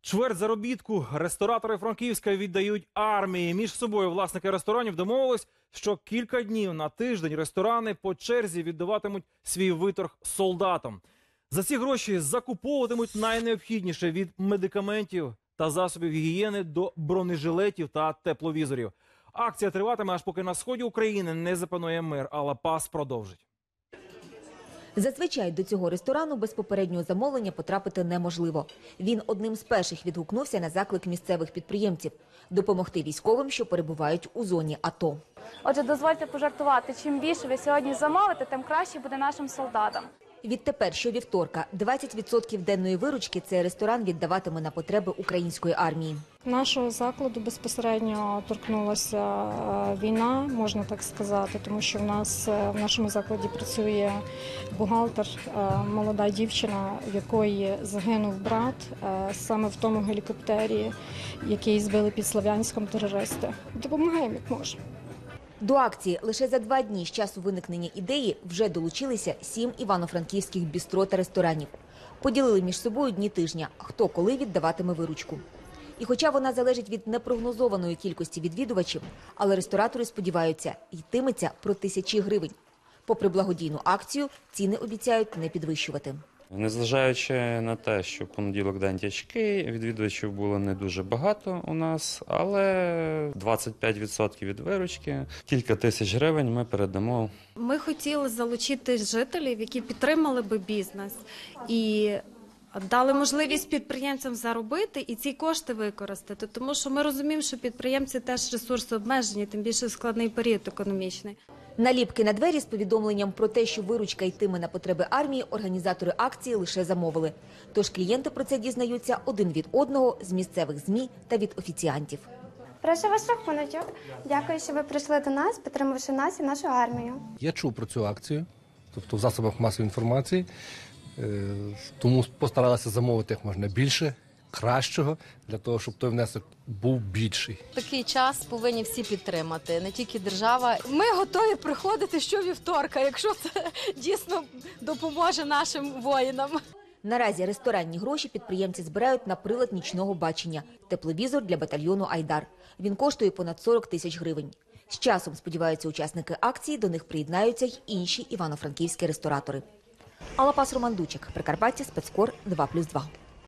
Чверть заробітку ресторатори Франківська віддають армії. Між собою власники ресторанів домовились, що кілька днів на тиждень ресторани по черзі віддаватимуть свій виторг солдатам. За ці гроші закуповуватимуть найнеобхідніше від медикаментів та засобів гігієни до бронежилетів та тепловізорів. Акція триватиме, аж поки на сході України не запанує мир, а Ла-Пас продовжить. Зазвичай до цього ресторану без попереднього замовлення потрапити неможливо. Він одним з перших відгукнувся на заклик місцевих підприємців – допомогти військовим, що перебувають у зоні АТО. Отже, дозвольте пожартувати. Чим більше ви сьогодні замовите, тим краще буде нашим солдатам. Відтепер щовівторка 20% денної виручки цей ресторан віддаватиме на потреби української армії. Нашого закладу безпосередньо торкнулася війна, можна так сказати, тому що в нашому закладі працює бухгалтер, молода дівчина, в якої загинув брат саме в тому гелікоптері, який збили під Слов'янськом терористи. Допомагаємо, як можемо. До акції лише за 2 дні з часу виникнення ідеї вже долучилися 7 івано-франківських бістро та ресторанів. Поділили між собою дні тижня, хто коли віддаватиме виручку. І хоча вона залежить від непрогнозованої кількості відвідувачів, але ресторатори сподіваються, йтиметься про тисячі гривень. Попри благодійну акцію, ціни обіцяють не підвищувати. Незважаючи на те, що понеділок день тяжкий, відвідувачів було не дуже багато у нас, але 25% від виручки, кілька тисяч гривень ми передамо. Ми хотіли залучити жителів, які підтримали би бізнес і дали можливість підприємцям заробити і ці кошти використати, тому що ми розуміємо, що підприємці теж ресурси обмежені, тим більше складний період економічний. Наліпки на двері з повідомленням про те, що виручка йтиме на потреби армії, організатори акції лише замовили. Тож клієнти про це дізнаються один від одного, з місцевих ЗМІ та від офіціантів. Прошу ваш рахуночок. Дякую, що ви прийшли до нас, підтримавши нас і нашу армію. Я чув про цю акцію, тобто в засобах масової інформації, тому постаралися замовити як можна більше, кращого, для того, щоб той внесок був більший. Такий час повинні всі підтримати, не тільки держава. Ми готові приходити щовівторка, якщо це дійсно допоможе нашим воїнам. Наразі ресторанні гроші підприємці збирають на прилад нічного бачення – тепловізор для батальйону «Айдар». Він коштує понад 40 тисяч гривень. З часом, сподіваються учасники акції, до них приєднаються й інші івано-франківські ресторатори. Ла-Пас, Роман Дучик, Прикарпаття, Спецкор 2+2.